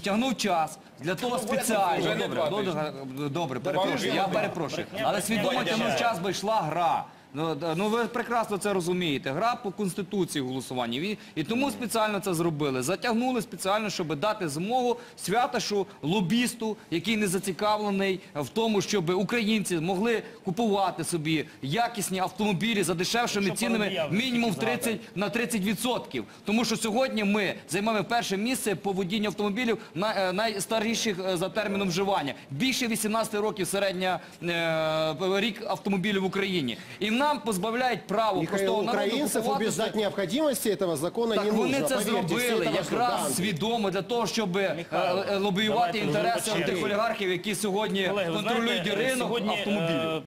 тягнув час для того спеціально. Добре, перепрошую, я перепрошую. Але свідомо тягнув час, бо йшла гра. Ну ви прекрасно це розумієте. Гра по Конституції голосування. І тому спеціально це зробили. Затягнули спеціально, щоб дати змогу Святашу, лобісту, який не зацікавлений в тому, щоб українці могли купувати собі якісні автомобілі за дешевшими цінами мінімум на 30%. Тому що сьогодні ми займаємо перше місце по водінню автомобілів найстаріших за терміном вживання. Більше 18 років середня рік автомобілів в Україні. І нам позбавляють право простого народу украинцев купувати. убеждать необходимости этого закона не Так нужно. вони це Поверьте, все зробили это якраз важно. свідомо для того, щоб лобіювати інтереси тих олігархів, які сьогодні контролюють ринок автомобілів.